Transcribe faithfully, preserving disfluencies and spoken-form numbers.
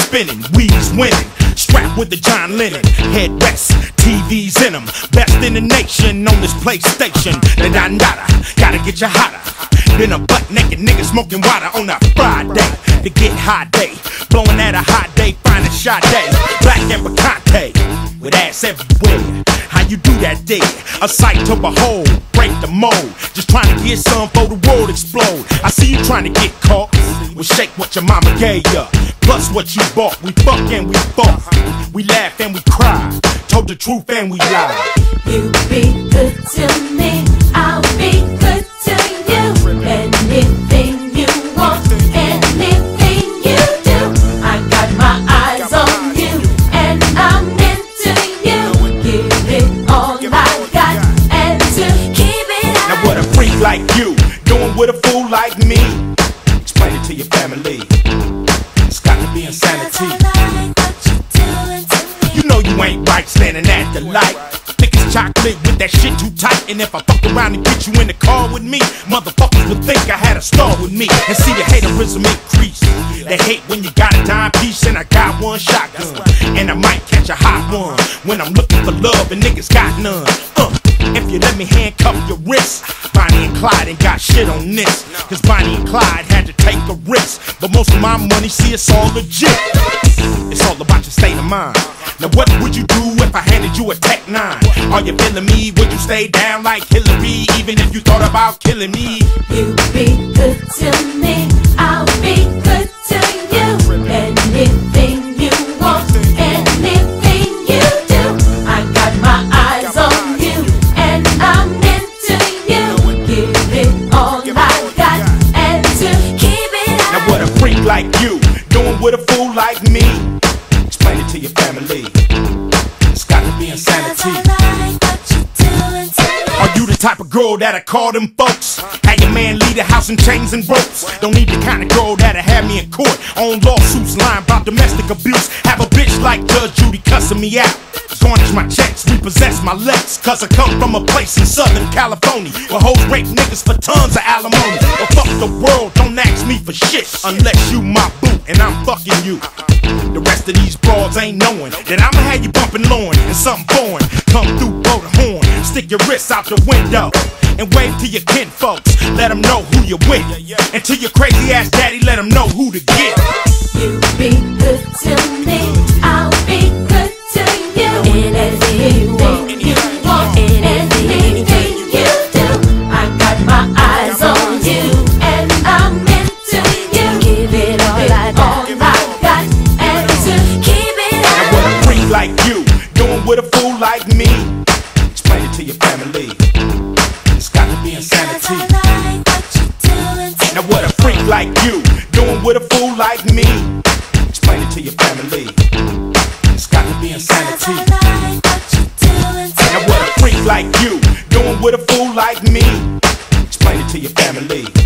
spinning, weeds winning. Strapped with the John Lennon, headrests, T Vs in them. Best in the nation on this PlayStation. Da da da, gotta get you hotter than a butt naked nigga smoking water on a Friday. To get high day, blowing at a hot day, find a shot day. Black and Bacante, with ass everywhere. How you do that there? A sight to behold, break the mold. Just trying to get some for the world explode. I see you trying to get caught. Well, shake what your mama gave ya, plus what you bought. We fuck and we fought, we laugh and we cry, told the truth and we lie. You be good to me, I'll be good to you. Anything you want, anything you do, I got my eyes on you and I'm into you. Give it all I got and to keep it up. Now what a freak like you doing with a fool like me? Explain it to your family. It's got to be insanity. You know you ain't right standing at the light. Thick as chocolate with that shit too tight. And if I fuck around and get you in the car with me, motherfuckers would think I had a star with me. And see the haterism increase. They hate when you got a dime piece and I got one shotgun. And I might catch a hot one when I'm looking for love and niggas got none. Uh, if you let me handcuff your wrist, Bonnie and Clyde ain't got shit on this. Cause Bonnie and Clyde had to take a risk. But most of my money, see, it's all legit. It's all about your state of mind. Now what would you do if I handed you a Tech nine? Are you feeling me? Would you stay down like Hillary even if you thought about killing me? You be good to me, I'll be good to you. Anything you want, anything you do, I got my eyes on you and I'm into you. Give it all I got and to keep it up. Now what a freak like you doing with a fool like me? Explain it to your family. It's got to be insanity. Are you the type of girl that'll call them folks? Have your man leave the house in chains and ropes? Don't need the kind of girl that'll have me in court on lawsuits lying about domestic abuse. Have a bitch like Judge Judy cussing me out, garnish my checks, repossess my legs. Cause I come from a place in Southern California where hoes rape niggas for tons of alimony. But fuck the world, don't ask me for shit unless you my boo and I'm fucking you. The rest of these broads ain't knowing that I'ma have you bumping Lauren and something foreign. Come through, blow the horn, stick your wrists out the window and wave to your kinfolks. Let them know who you're with. And to your crazy ass daddy, let them know who to get. You be good to me, I'll be good to you. Anything you want, anything you do, I got my eyes on you and I'm into you. Give it all I got, all I got and to keep it up. Now what a freak like you doing with a fool like me? Explain it to your family. It's got to be insanity. Now what a freak like you doing with a fool like me? Explain it to your family. It's got to be insanity. Now what a freak like you doing with a fool like me? Explain it to your family.